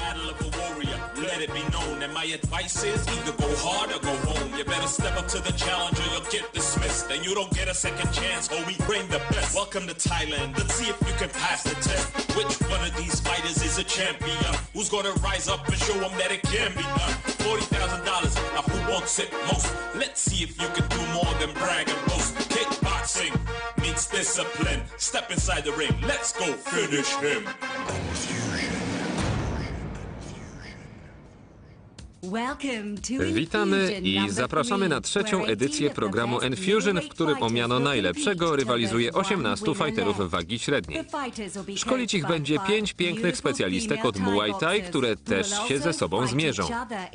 battle of a warrior. Let it be known that my advice is either go hard or go home. You better step up to the challenge or you'll get dismissed. And you don't get a second chance, or we bring the best. Welcome to Thailand. Let's see if you can pass the test. Which one of these fighters is a champion? Who's gonna rise up and show them that it can be done? $40,000. Now who wants it most? Let's see if you can do more than brag and boast. Kickboxing meets discipline. Step inside the ring. Let's go finish him. Witamy i zapraszamy na trzecią edycję programu Enfusion, w którym o miano najlepszego rywalizuje 18 fighterów wagi średniej. Szkolić ich będzie 5 pięknych specjalistek od Muay Thai, które też się ze sobą zmierzą.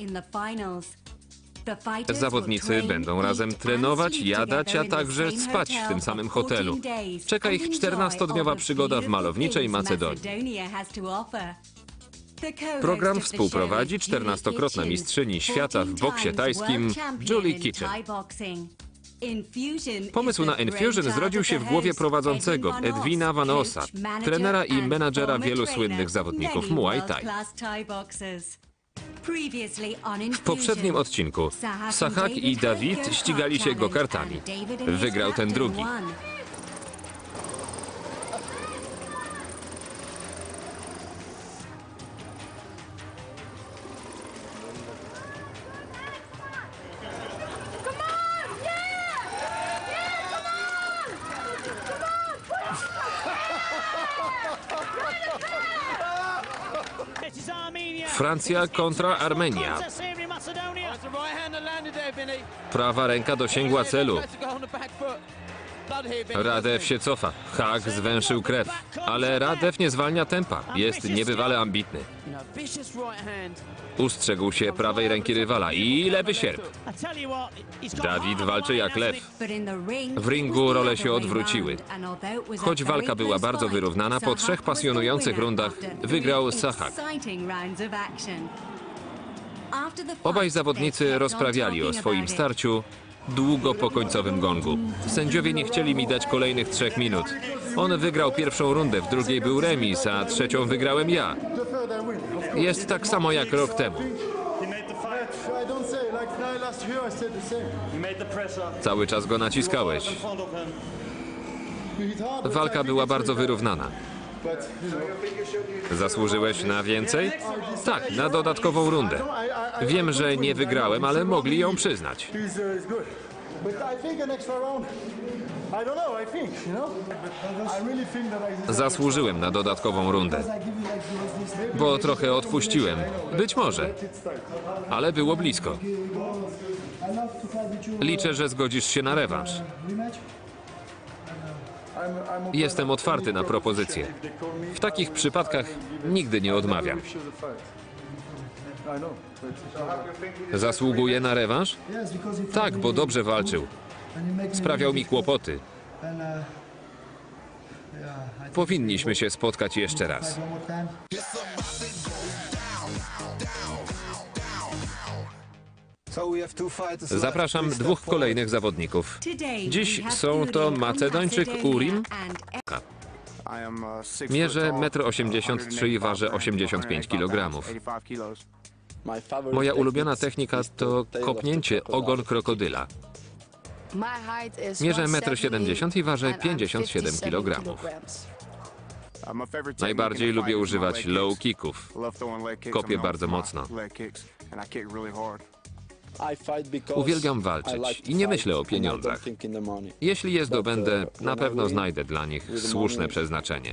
Zawodnicy będą razem trenować, jadać, a także spać w tym samym hotelu. Czeka ich 14-dniowa przygoda w malowniczej Macedonii. Program współprowadzi 14-krotna mistrzyni świata w boksie tajskim Julie Kitchen. Pomysł na Enfusion zrodził się w głowie prowadzącego Edwina Van Ossa, trenera i menadżera wielu słynnych zawodników Muay Thai. W poprzednim odcinku Sahak i Dawid ścigali się go-kartami. Wygrał ten drugi. Francja kontra Armenia. Prawa ręka dosięgła celu. Radew się cofa. Hak zwęszył krew. Ale Radew nie zwalnia tempa. Jest niebywale ambitny. Ustrzegł się prawej ręki rywala i lewy sierp. Dawid walczy jak lew. W ringu role się odwróciły. Choć walka była bardzo wyrównana, po 3 pasjonujących rundach wygrał Sahak. Obaj zawodnicy rozprawiali o swoim starciu długo po końcowym gongu. Sędziowie nie chcieli mi dać kolejnych 3 minut. On wygrał pierwszą rundę, w drugiej był remis, a trzecią wygrałem ja. Jest tak samo jak rok temu. Cały czas go naciskałeś. Walka była bardzo wyrównana. Zasłużyłeś na więcej? Tak, na dodatkową rundę. Wiem, że nie wygrałem, ale mogli ją przyznać. Zasłużyłem na dodatkową rundę. Bo trochę odpuściłem. Być może. Ale było blisko. Liczę, że zgodzisz się na rewanż. Jestem otwarty na propozycje. W takich przypadkach nigdy nie odmawiam. Zasługuje na rewanż? Tak, bo dobrze walczył. Sprawiał mi kłopoty. Powinniśmy się spotkać jeszcze raz. Zapraszam 2 kolejnych zawodników. Dziś są to Macedończyk Urim. Mierzę 1,83 m i ważę 85 kg. Moja ulubiona technika to kopnięcie ogon krokodyla. Mierzę 1,70 m i ważę 57 kg. Najbardziej lubię używać low kicków. Kopię bardzo mocno. Uwielbiam walczyć i nie myślę o pieniądzach. Jeśli je zdobędę, na pewno znajdę dla nich słuszne przeznaczenie.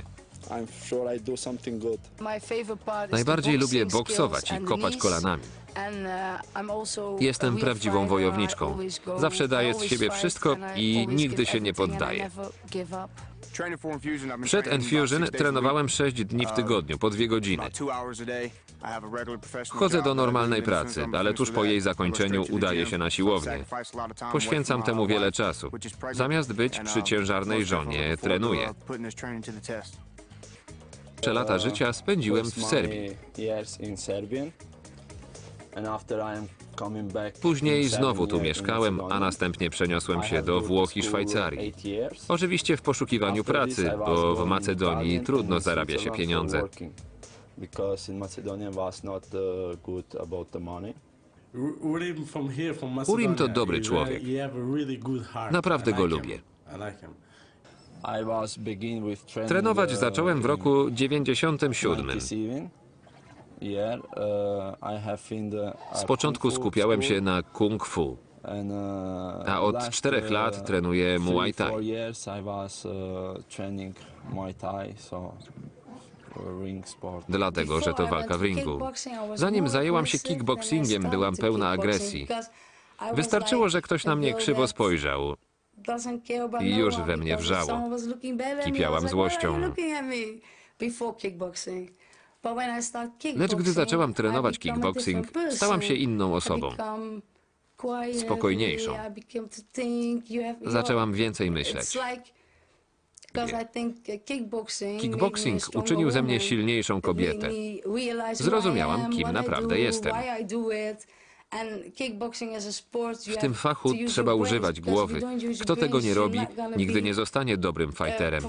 Najbardziej lubię boksować i kopać kolanami. Jestem prawdziwą wojowniczką. Zawsze daję z siebie wszystko i nigdy się nie poddaję. Przed Enfusion trenowałem 6 dni w tygodniu, po 2 godziny. Chodzę do normalnej pracy, ale tuż po jej zakończeniu udaję się na siłownię. Poświęcam temu wiele czasu. Zamiast być przy ciężarnej żonie, trenuję. 3 lata życia spędziłem w Serbii. Później znowu tu mieszkałem, a następnie przeniosłem się do Włoch i Szwajcarii. Oczywiście w poszukiwaniu pracy, bo w Macedonii trudno zarabia się pieniądze. because in Macedonia was not good about the money. Urim to dobry człowiek. Naprawdę go lubię. Trenować zacząłem w roku 97. Z początku skupiałem się na kung fu, a od 4 lat trenuję Muay Thai. Dlatego, że to walka w ringu. Zanim zajęłam się kickboxingiem, byłam pełna agresji. Wystarczyło, że ktoś na mnie krzywo spojrzał i już we mnie wrzało. Kipiałam złością. Lecz gdy zaczęłam trenować kickboxing, stałam się inną osobą. Spokojniejszą. Zaczęłam więcej myśleć. Kickboxing uczynił ze mnie silniejszą kobietę. Zrozumiałam, kim naprawdę jestem. W tym fachu trzeba używać głowy. Kto tego nie robi, nigdy nie zostanie dobrym fighterem.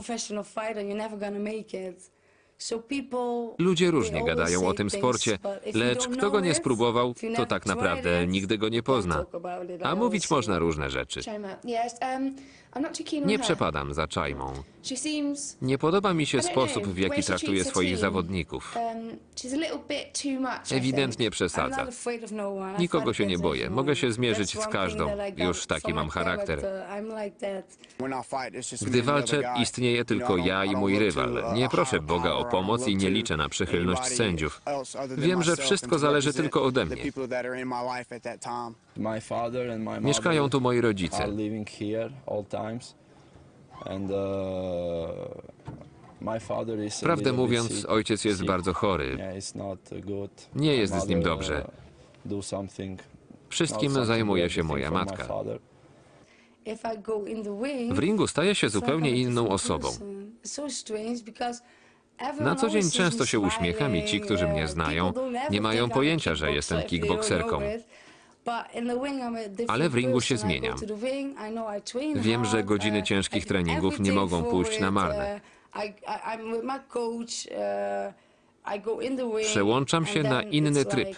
Ludzie różnie gadają o tym sporcie, lecz kto go nie spróbował, to tak naprawdę nigdy go nie pozna. A mówić można różne rzeczy. Nie przepadam za Czajmą. Nie podoba mi się sposób, w jaki traktuje swoich zawodników. Ewidentnie przesadza. Nikogo się nie boję. Mogę się zmierzyć z każdą. Już taki mam charakter. Gdy walczę, istnieje tylko ja i mój rywal. Nie proszę Boga o pomoc i nie liczę na przychylność sędziów. Wiem, że wszystko zależy tylko ode mnie. Mieszkają tu moi rodzice. Prawdę mówiąc, ojciec jest bardzo chory. Nie jest z nim dobrze. Wszystkim zajmuje się moja matka. W ringu staję się zupełnie inną osobą. Na co dzień często się uśmiecham i ci, którzy mnie znają, nie mają pojęcia, że jestem kickbokserką. Ale w ringu się zmieniam. Wiem, że godziny ciężkich treningów nie mogą pójść na marne. Przełączam się na inny tryb.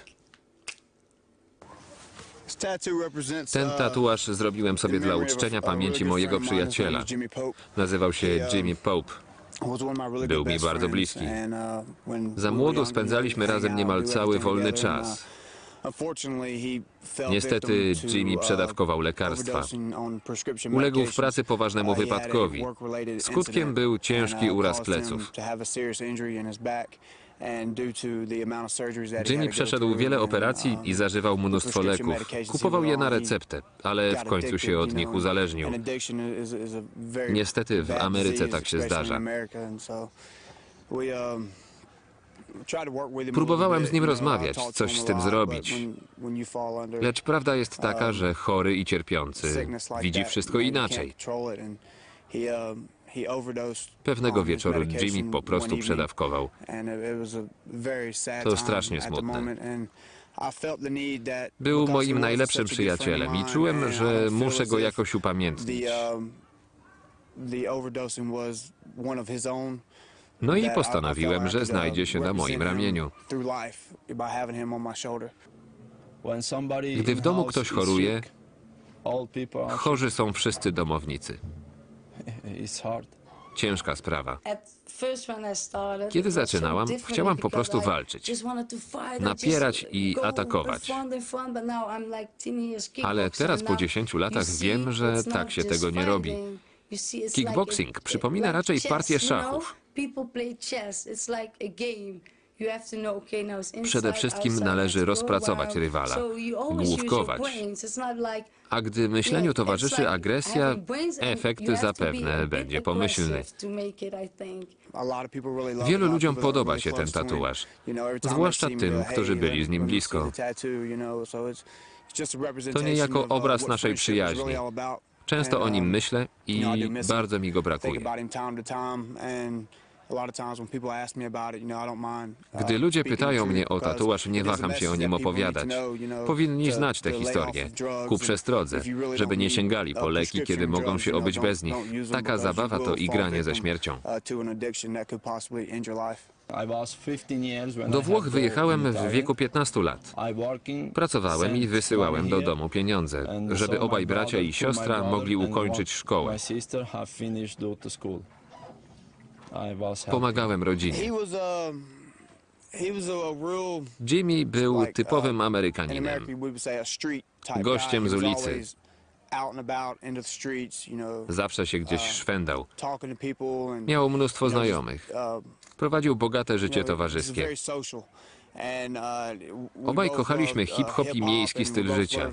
Ten tatuaż zrobiłem sobie dla uczczenia pamięci mojego przyjaciela. Nazywał się Jimmy Pope. Był mi bardzo bliski. Za młodu spędzaliśmy razem niemal cały wolny czas. Niestety Jimmy przedawkował lekarstwa. Uległ w pracy poważnemu wypadkowi. Skutkiem był ciężki uraz pleców. Jimmy przeszedł wiele operacji i zażywał mnóstwo leków. Kupował je na receptę, ale w końcu się od nich uzależnił. Niestety w Ameryce tak się zdarza. Próbowałem z nim rozmawiać, coś z tym zrobić. Lecz prawda jest taka, że chory i cierpiący widzi wszystko inaczej. Pewnego wieczoru Jimmy po prostu przedawkował. To strasznie smutne. Był moim najlepszym przyjacielem i czułem, że muszę go jakoś upamiętnić. No i postanowiłem, że znajdzie się na moim ramieniu. Gdy w domu ktoś choruje, chorzy są wszyscy domownicy. Ciężka sprawa. Kiedy zaczynałam, chciałam po prostu walczyć, napierać i atakować. Ale teraz po 10 latach wiem, że tak się tego nie robi. Kickboxing przypomina raczej partię szachów. Przede wszystkim należy rozpracować rywala, główkować. A gdy myśleniu towarzyszy agresja, efekt zapewne będzie pomyślny. Wielu ludziom podoba się ten tatuaż, zwłaszcza tym, którzy byli z nim blisko. To niejako obraz naszej przyjaźni. Często o nim myślę i bardzo mi go brakuje. Gdy ludzie pytają mnie o tatuaż, nie waham się o nim opowiadać. Powinni znać tę historię, ku przestrodze, żeby nie sięgali po leki, kiedy mogą się obyć bez nich. Taka zabawa to igranie ze śmiercią. Do Włoch wyjechałem w wieku 15 lat. Pracowałem i wysyłałem do domu pieniądze, żeby obaj bracia i siostra mogli ukończyć szkołę. Pomagałem rodzinie. Jimmy był typowym Amerykaninem, gościem z ulicy. Zawsze się gdzieś szwendał. Miał mnóstwo znajomych. Prowadził bogate życie towarzyskie. Obaj kochaliśmy hip-hop i miejski styl życia.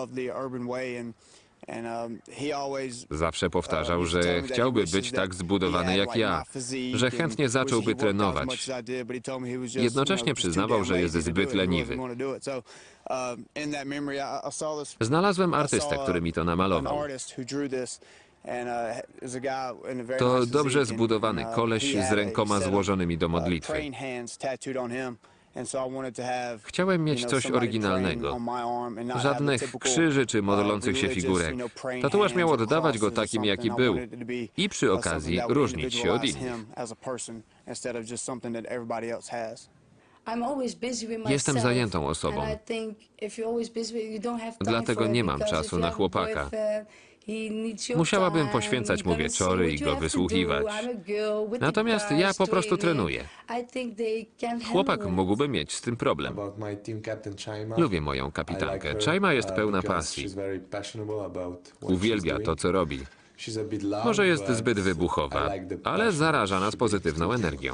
Zawsze powtarzał, że chciałby być tak zbudowany jak ja, że chętnie zacząłby trenować. Jednocześnie przyznawał, że jest zbyt leniwy. Znalazłem artystę, który mi to namalował. To dobrze zbudowany koleś z rękoma złożonymi do modlitwy. Chciałem mieć coś oryginalnego. Żadnych krzyży czy modlących się figurek. Tatuaż miał oddawać go takim, jaki był. I przy okazji różnić się od innych. Jestem zajętą osobą. Dlatego nie mam czasu na chłopaka. Musiałabym poświęcać mu wieczory i go wysłuchiwać. Natomiast ja po prostu trenuję. Chłopak mógłby mieć z tym problem. Lubię moją kapitankę. Chaima jest pełna pasji. Uwielbia to, co robi. Może jest zbyt wybuchowa, ale zaraża nas pozytywną energią.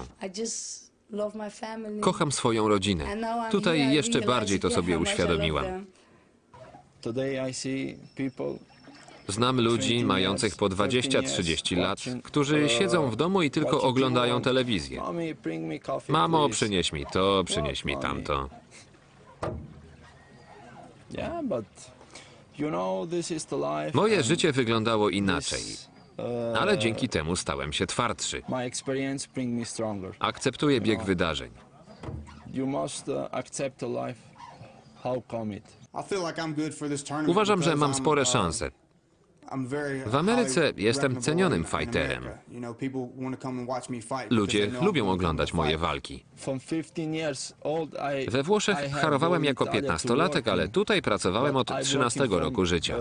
Kocham swoją rodzinę. Tutaj jeszcze bardziej to sobie uświadomiłam. Znam ludzi mających po 20-30 lat, którzy siedzą w domu i tylko oglądają telewizję. Mamo, przynieś mi to, przynieś mi tamto. Moje życie wyglądało inaczej, ale dzięki temu stałem się twardszy. Akceptuję bieg wydarzeń. Uważam, że mam spore szanse. W Ameryce jestem cenionym fighterem. Ludzie lubią oglądać moje walki. We Włoszech harowałem jako 15-latek, ale tutaj pracowałem od 13 roku życia.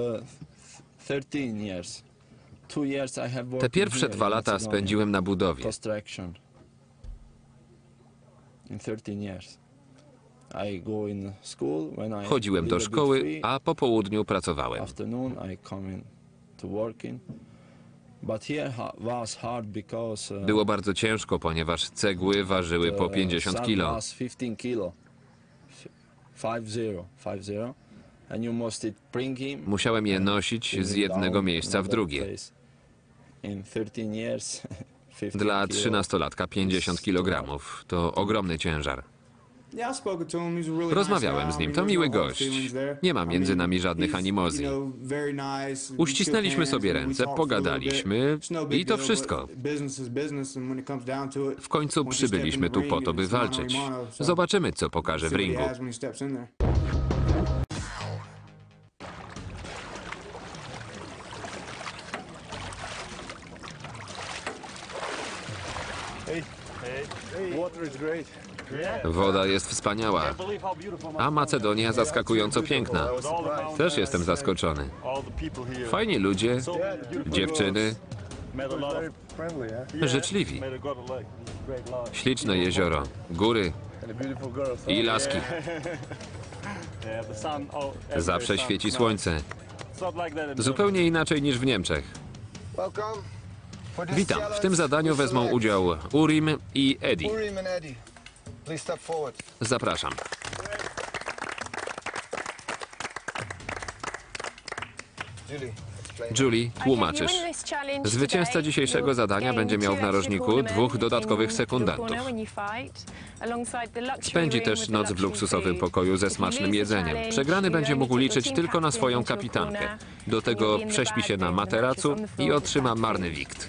Te pierwsze 2 lata spędziłem na budowie. Chodziłem do szkoły, a po południu pracowałem. Było bardzo ciężko, ponieważ cegły ważyły po 50 kilo. Musiałem je nosić z jednego miejsca w drugie. Dla 13-latka 50 kg to ogromny ciężar. Rozmawiałem z nim, to miły gość. Nie ma między nami żadnych animozji. Uścisnęliśmy sobie ręce, pogadaliśmy i to wszystko. W końcu przybyliśmy tu po to, by walczyć. Zobaczymy, co pokaże w ringu. Woda jest wspaniała, a Macedonia zaskakująco piękna. Też jestem zaskoczony. Fajni ludzie, dziewczyny, życzliwi. Śliczne jezioro, góry i laski. Zawsze świeci słońce. Zupełnie inaczej niż w Niemczech. Witam. W tym zadaniu wezmą udział Urim i Eddie. Zapraszam. Julie, tłumaczysz. Zwycięzca dzisiejszego zadania będzie miał w narożniku 2 dodatkowych sekundantów. Spędzi też noc w luksusowym pokoju ze smacznym jedzeniem. Przegrany będzie mógł liczyć tylko na swoją kapitankę. Do tego prześpi się na materacu i otrzyma marny wikt.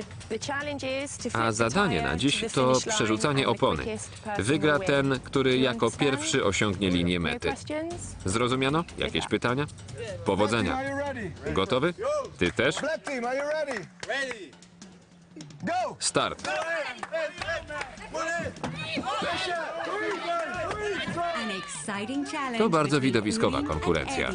A zadanie na dziś to przerzucanie opony. Wygra ten, który jako pierwszy osiągnie linię mety. Zrozumiano? Jakieś pytania? Powodzenia. Gotowy? Ty też? Start. To bardzo widowiskowa konkurencja.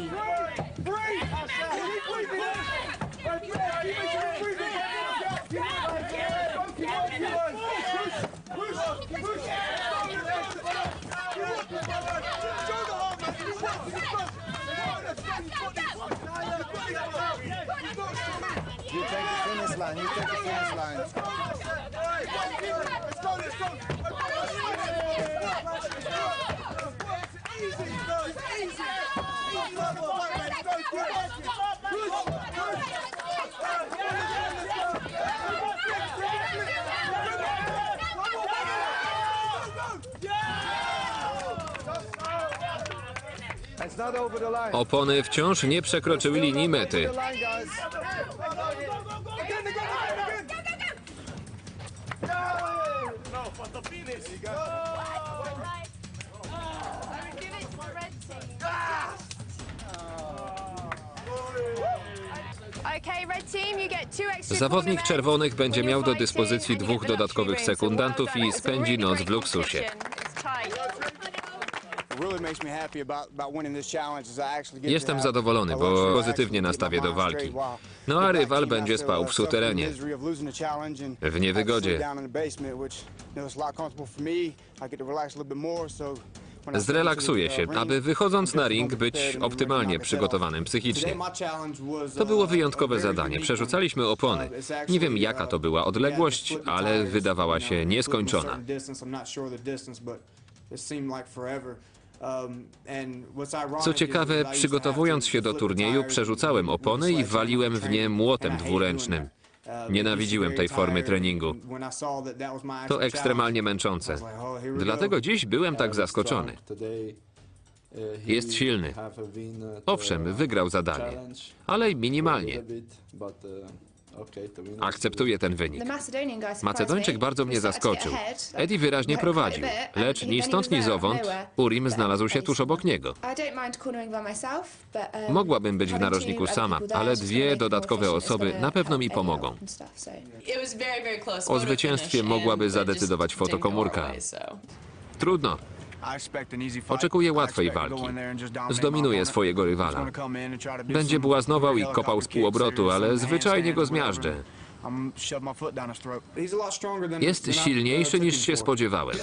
Opony wciąż nie przekroczyły linii mety. Zawodnik czerwonych będzie miał do dyspozycji 2 dodatkowych sekundantów i spędzi noc w luksusie. Jestem zadowolony, bo pozytywnie nastawię do walki. No a rywal będzie spał w suterenie, w niewygodzie. Zrelaksuję się, aby wychodząc na ring być optymalnie przygotowanym psychicznie. To było wyjątkowe zadanie. Przerzucaliśmy opony. Nie wiem, jaka to była odległość, ale wydawała się nieskończona. Co ciekawe, przygotowując się do turnieju, przerzucałem opony i waliłem w nie młotem dwuręcznym. Nienawidziłem tej formy treningu. To ekstremalnie męczące. Dlatego dziś byłem tak zaskoczony. Jest silny. Owszem, wygrał zadanie, ale minimalnie. Akceptuję ten wynik. Macedończyk bardzo mnie zaskoczył. Eddie wyraźnie prowadził, lecz ni stąd ni zowąd Urim znalazł się tuż obok niego. Mogłabym być w narożniku sama, ale 2 dodatkowe osoby na pewno mi pomogą. O zwycięstwie mogłaby zadecydować fotokomórka. Trudno. Oczekuję łatwej walki. Zdominuję swojego rywala. Będzie błaznował i kopał z półobrotu, ale zwyczajnie go zmiażdżę. Jest silniejszy niż się spodziewałem.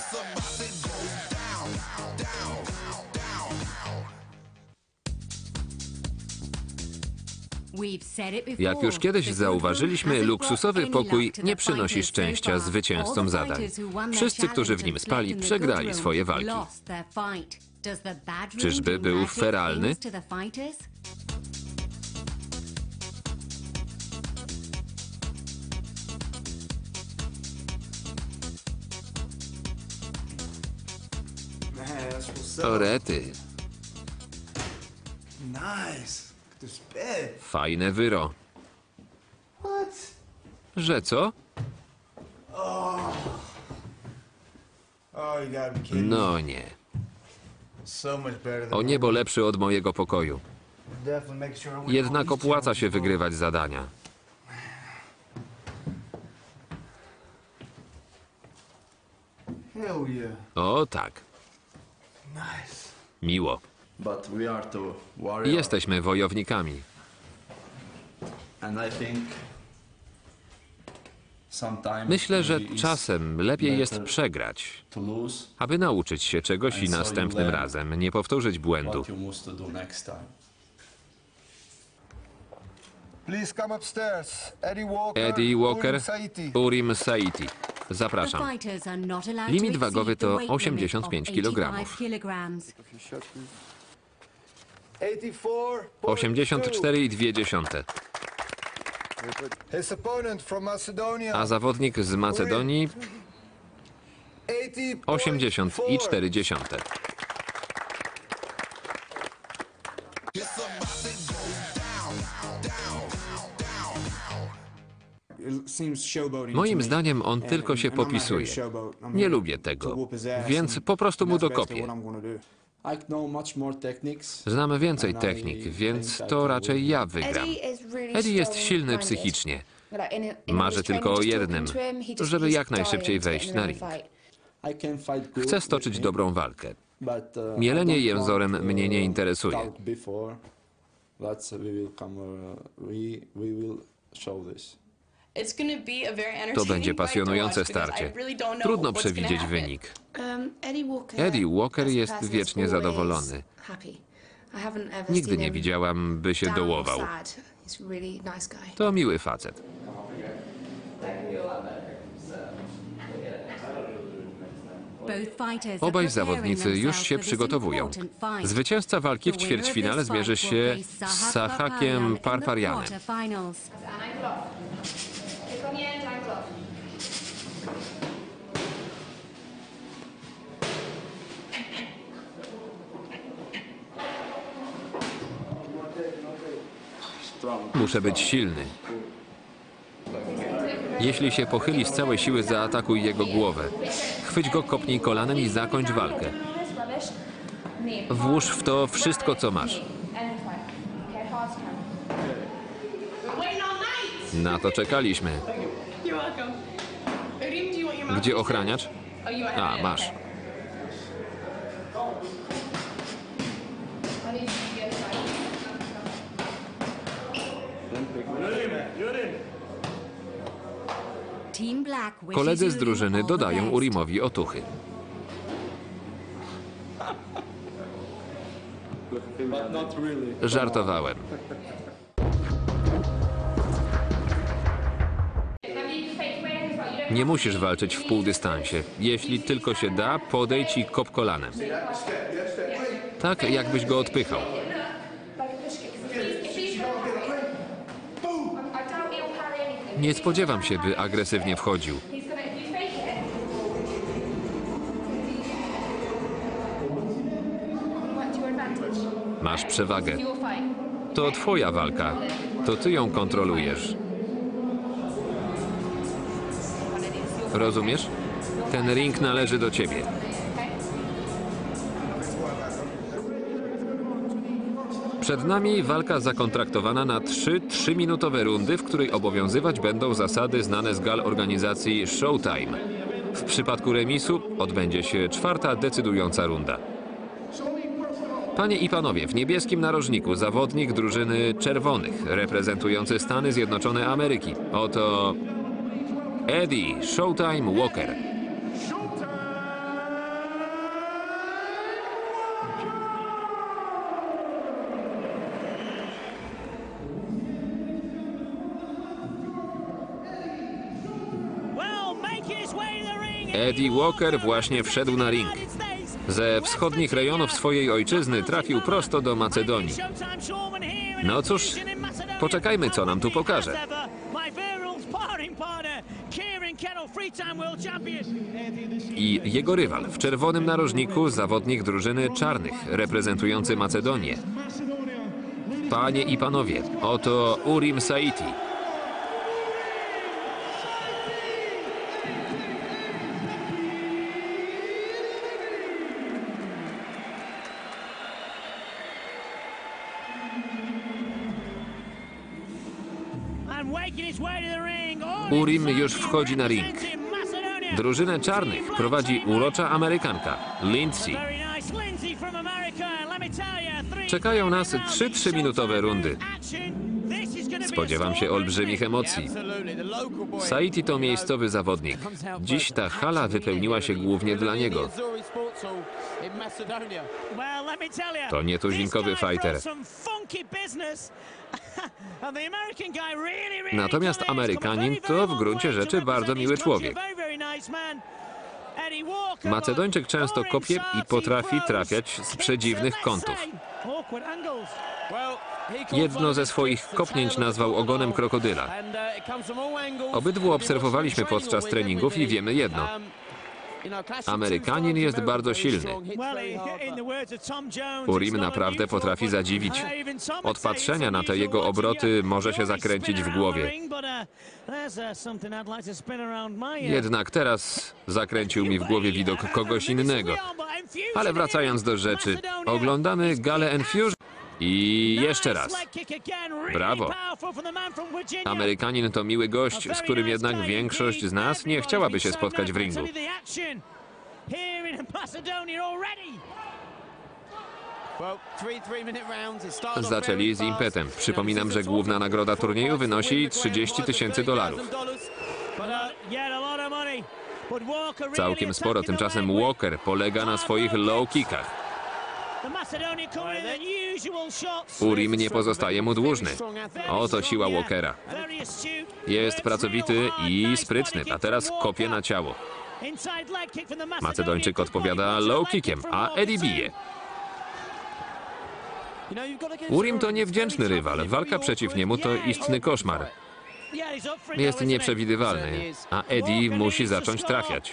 Jak już kiedyś zauważyliśmy, luksusowy pokój nie przynosi szczęścia zwycięzcom zadań. Wszyscy, którzy w nim spali, przegrali swoje walki. Czyżby był feralny? O rety. Fajne wyro. Że co? No nie. O niebo lepszy od mojego pokoju. Jednak opłaca się wygrywać zadania. O tak. Miło. Jesteśmy wojownikami. Myślę, że czasem lepiej jest przegrać, aby nauczyć się czegoś i następnym razem nie powtórzyć błędu. Eddie Walker, Urim Saiti. Zapraszam. Limit wagowy to 85 kg. 84,2. A zawodnik z Macedonii 80,4. Moim zdaniem on tylko się popisuje. Nie lubię tego, więc po prostu mu dokopię. Znam więcej technik, więc to raczej ja wygram. Eddie jest silny psychicznie. Marzę tylko o jednym, żeby jak najszybciej wejść na ring. Chcę stoczyć dobrą walkę. Mielenie jęzorem mnie nie interesuje. To będzie pasjonujące starcie. Trudno przewidzieć wynik. Eddie Walker jest wiecznie zadowolony. Nigdy nie widziałam, by się dołował. To miły facet. Obaj zawodnicy już się przygotowują. Zwycięzca walki w ćwierćfinale zmierzy się z Sahakiem Parparianem. Muszę być silny. Jeśli się pochyli z całej siły, zaatakuj jego głowę. Chwyć go, kopnij kolanem i zakończ walkę. Włóż w to wszystko, co masz. Na to czekaliśmy. Gdzie ochraniacz? A, masz. Koledzy z drużyny dodają Urimowi otuchy. Żartowałem. Nie musisz walczyć w półdystansie. Jeśli tylko się da, podejdź i kop kolanem. Tak, jakbyś go odpychał. Nie spodziewam się, by agresywnie wchodził. Masz przewagę. To twoja walka. To ty ją kontrolujesz. Rozumiesz? Ten ring należy do ciebie. Przed nami walka zakontraktowana na 3 3-minutowe rundy, w której obowiązywać będą zasady znane z gal organizacji Showtime. W przypadku remisu odbędzie się 4. decydująca runda. Panie i panowie, w niebieskim narożniku zawodnik drużyny czerwonych, reprezentujący Stany Zjednoczone Ameryki. Oto Eddie Showtime Walker. Eddie Walker właśnie wszedł na ring. Ze wschodnich rejonów swojej ojczyzny trafił prosto do Macedonii. No cóż, poczekajmy, co nam tu pokaże. I jego rywal w czerwonym narożniku, zawodnik drużyny czarnych, reprezentujący Macedonię. Panie i panowie, oto Urim Saiti. Urim już wchodzi na ring. Drużynę czarnych prowadzi urocza Amerykanka, Lindsay. Czekają nas 3 3-minutowe rundy. Spodziewam się olbrzymich emocji. Saiti to miejscowy zawodnik. Dziś ta hala wypełniła się głównie dla niego. To nietuzinkowy fighter. Natomiast Amerykanin to w gruncie rzeczy bardzo miły człowiek. Macedończyk często kopie i potrafi trafiać z przedziwnych kątów. Jedno ze swoich kopnięć nazwał ogonem krokodyla. Obydwu obserwowaliśmy podczas treningów i wiemy jedno. Amerykanin jest bardzo silny. Urim naprawdę potrafi zadziwić. Od patrzenia na te jego obroty może się zakręcić w głowie. Jednak teraz zakręcił mi w głowie widok kogoś innego. Ale wracając do rzeczy, oglądamy galę Enfusion. I jeszcze raz. Brawo. Amerykanin to miły gość, z którym jednak większość z nas nie chciałaby się spotkać w ringu. Zaczęli z impetem. Przypominam, że główna nagroda turnieju wynosi $30 000. Całkiem sporo. Tymczasem Walker polega na swoich low kickach. Urim nie pozostaje mu dłużny. Oto siła Walkera. Jest pracowity i sprytny, a teraz kopie na ciało. Macedończyk odpowiada low kickiem, a Eddie bije. Urim to niewdzięczny rywal. Walka przeciw niemu to istny koszmar. Jest nieprzewidywalny, a Eddie musi zacząć trafiać.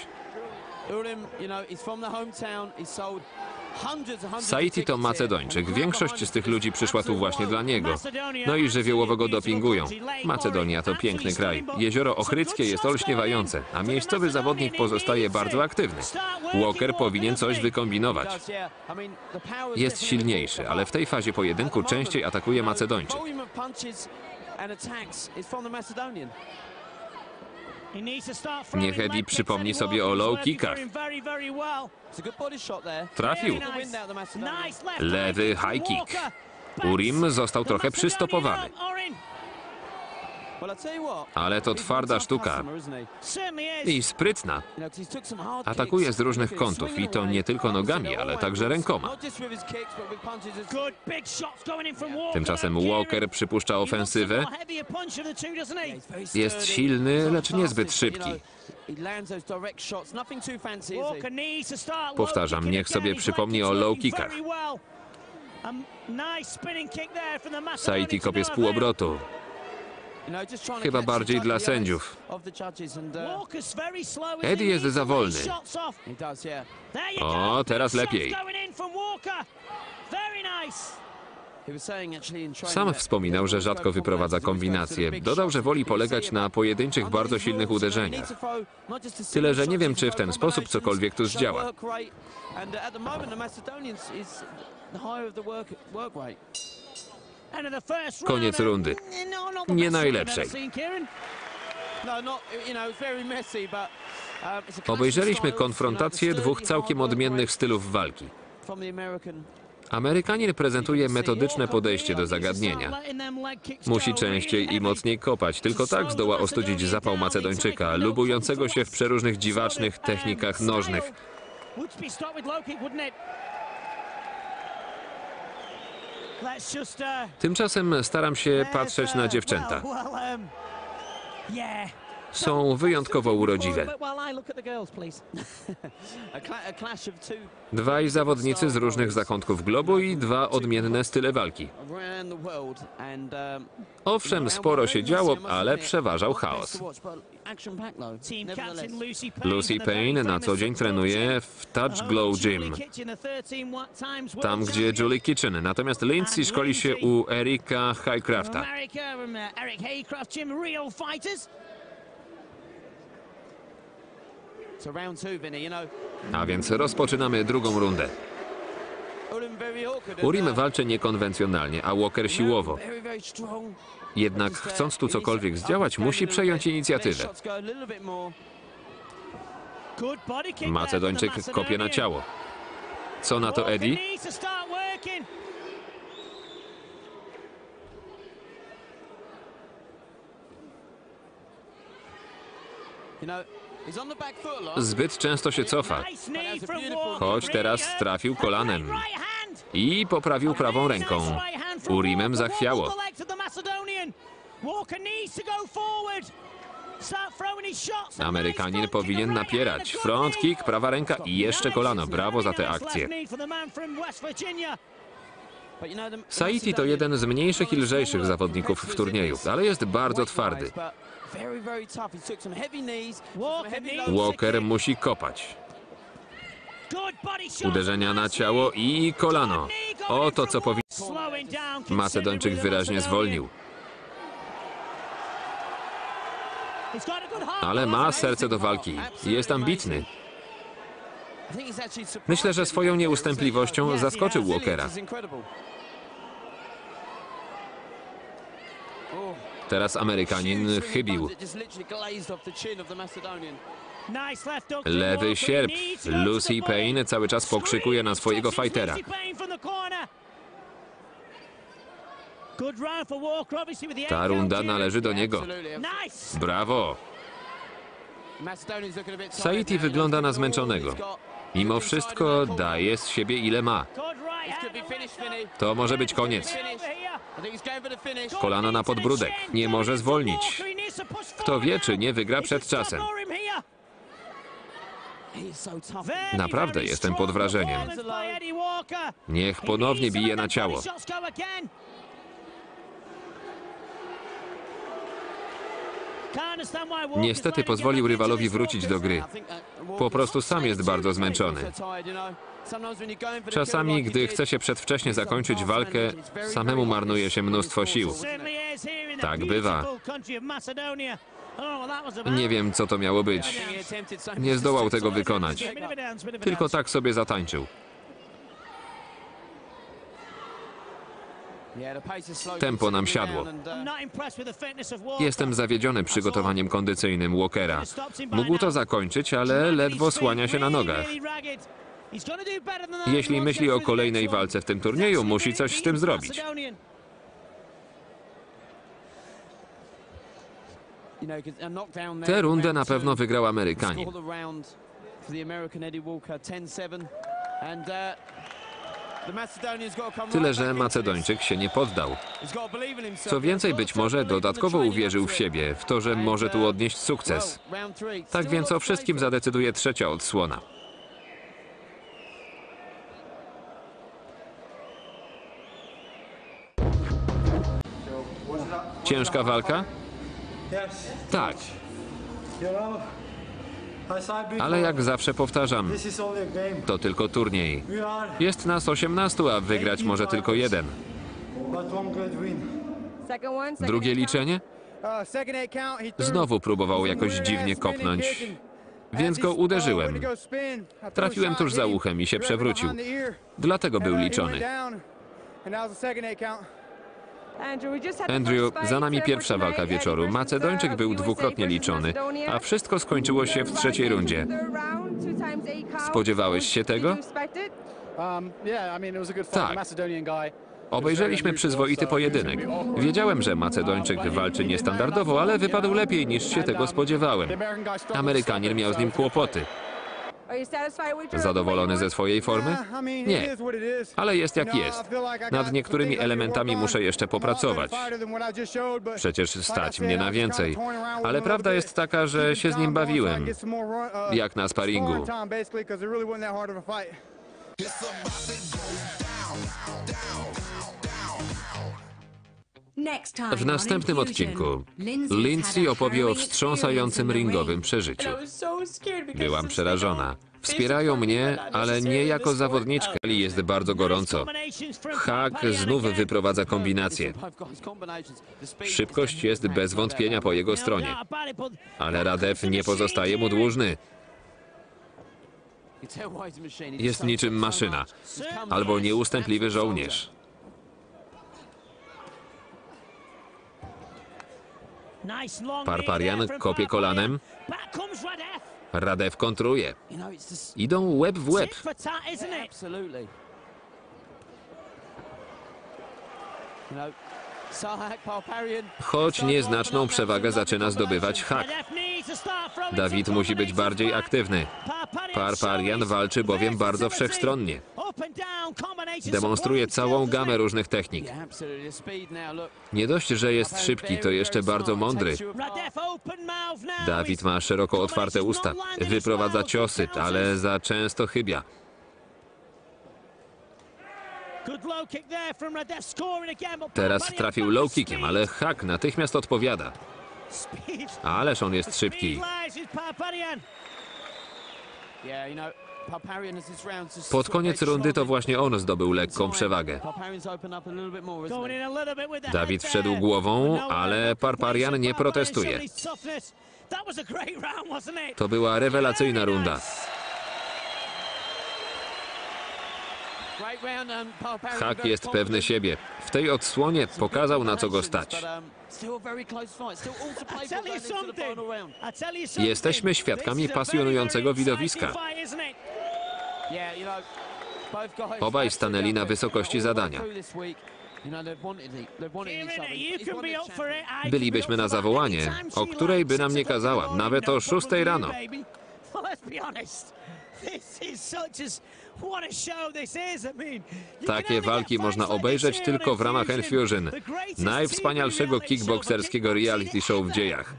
Saiti to Macedończyk. Większość z tych ludzi przyszła tu właśnie dla niego. No i żywiołowo go dopingują. Macedonia to piękny kraj. Jezioro Ochrydzkie jest olśniewające, a miejscowy zawodnik pozostaje bardzo aktywny. Walker powinien coś wykombinować. Jest silniejszy, ale w tej fazie pojedynku częściej atakuje Macedończyk. Niech Eddie przypomni sobie o low kickach. Trafił. Lewy high kick. Urim został trochę przystopowany. Ale to twarda sztuka. I sprytna. Atakuje z różnych kątów i to nie tylko nogami, ale także rękoma. Tymczasem Walker przypuszcza ofensywę. Jest silny, lecz niezbyt szybki. Powtarzam, niech sobie przypomni o low kickach. Saiti kopie z półobrotu. Chyba bardziej dla sędziów. Eddie jest za wolny. O, teraz lepiej. Sam wspominał, że rzadko wyprowadza kombinacje. Dodał, że woli polegać na pojedynczych, bardzo silnych uderzeniach. Tyle, że nie wiem, czy w ten sposób cokolwiek tu zdziała. Koniec rundy. Nie najlepszej. Obejrzeliśmy konfrontację dwóch całkiem odmiennych stylów walki. Amerykanin prezentuje metodyczne podejście do zagadnienia. Musi częściej i mocniej kopać, tylko tak zdoła ostudzić zapał Macedończyka, lubującego się w przeróżnych dziwacznych technikach nożnych. Tymczasem staram się patrzeć na dziewczęta. Są wyjątkowo urodziwe. Dwaj zawodnicy z różnych zakątków globu i dwa odmienne style walki. Owszem, sporo się działo, ale przeważał chaos. Lucy Payne na co dzień trenuje w Touch Glow Gym, tam gdzie Julie Kitchen, natomiast Lindsay szkoli się u Erika Highcrafta. A więc rozpoczynamy drugą rundę. Urim walczy niekonwencjonalnie, a Walker siłowo. Jednak chcąc tu cokolwiek zdziałać, musi przejąć inicjatywę. Macedończyk kopie na ciało. Co na to Eddie? Zbyt często się cofa, choć teraz trafił kolanem i poprawił prawą ręką. Urimem zachwiało. Amerykanin powinien napierać. Front kick, prawa ręka i jeszcze kolano. Brawo za tę akcję. Saiti to jeden z mniejszych i lżejszych zawodników w turnieju, ale jest bardzo twardy. Walker musi kopać. Uderzenia na ciało i kolano. Oto co powinien. Macedończyk wyraźnie zwolnił. Ale ma serce do walki. Jest ambitny. Myślę, że swoją nieustępliwością zaskoczył Walkera. Teraz Amerykanin chybił. Lewy sierp. Lucy Payne cały czas pokrzykuje na swojego fightera. Ta runda należy do niego. Brawo! Saiti wygląda na zmęczonego. Mimo wszystko daje z siebie ile ma. To może być koniec. Kolano na podbródek. Nie może zwolnić. Kto wie, czy nie wygra przed czasem. Naprawdę jestem pod wrażeniem. Niech ponownie bije na ciało. Niestety pozwolił rywalowi wrócić do gry. Po prostu sam jest bardzo zmęczony. Czasami, gdy chce się przedwcześnie zakończyć walkę, samemu marnuje się mnóstwo sił. Tak bywa. Nie wiem, co to miało być. Nie zdołał tego wykonać. Tylko tak sobie zatańczył. Tempo nam siadło. Jestem zawiedziony przygotowaniem kondycyjnym Walkera. Mógł to zakończyć, ale ledwo słania się na nogach. Jeśli myśli o kolejnej walce w tym turnieju, musi coś z tym zrobić. Tę rundę na pewno wygrał Amerykanin. Tyle, że Macedończyk się nie poddał. Co więcej, być może dodatkowo uwierzył w siebie, w to, że może tu odnieść sukces. Tak więc o wszystkim zadecyduje trzecia odsłona. Ciężka walka? Tak. Ale jak zawsze powtarzam, to tylko turniej. Jest nas 18, a wygrać może tylko jeden. Drugie liczenie? Znowu próbował jakoś dziwnie kopnąć, więc go uderzyłem. Trafiłem tuż za uchem i się przewrócił. Dlatego był liczony. Andrew, za nami pierwsza walka wieczoru. Macedończyk był dwukrotnie liczony, a wszystko skończyło się w trzeciej rundzie. Spodziewałeś się tego? Tak. Obejrzeliśmy przyzwoity pojedynek. Wiedziałem, że Macedończyk walczy niestandardowo, ale wypadł lepiej, niż się tego spodziewałem. Amerykanin miał z nim kłopoty. Zadowolony ze swojej formy? Nie, ale jest jak jest. Nad niektórymi elementami muszę jeszcze popracować. Przecież stać mnie na więcej. Ale prawda jest taka, że się z nim bawiłem. Jak na sparingu. W następnym odcinku Lindsay opowie o wstrząsającym ringowym przeżyciu. Byłam przerażona. Wspierają mnie, ale nie jako zawodniczkę. Jest bardzo gorąco. Hak znów wyprowadza kombinację. Szybkość jest bez wątpienia po jego stronie. Ale Radew nie pozostaje mu dłużny. Jest niczym maszyna. Albo nieustępliwy żołnierz. Parparian kopie kolanem. Radew kontruje. Idą łeb w łeb. Choć nieznaczną przewagę zaczyna zdobywać Hak. Dawid musi być bardziej aktywny. Parparian walczy bowiem bardzo wszechstronnie. Demonstruje całą gamę różnych technik. Nie dość, że jest szybki, to jeszcze bardzo mądry. Dawid ma szeroko otwarte usta. Wyprowadza ciosy, ale za często chybia. Teraz trafił low kickiem, ale Hak natychmiast odpowiada. Ależ on jest szybki. Pod koniec rundy to właśnie on zdobył lekką przewagę. Dawid wszedł głową, ale Parparian nie protestuje. To była rewelacyjna runda. Hak jest pewny siebie. W tej odsłonie pokazał, na co go stać. Jesteśmy świadkami pasjonującego widowiska. Obaj stanęli na wysokości zadania. Bylibyśmy na zawołanie, o której by nam nie kazała, nawet o 6 rano. Takie walki można obejrzeć tylko w ramach Enfusion, najwspanialszego kickbokserskiego reality show w dziejach.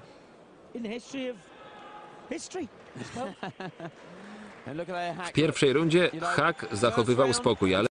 W pierwszej rundzie Hak zachowywał spokój, ale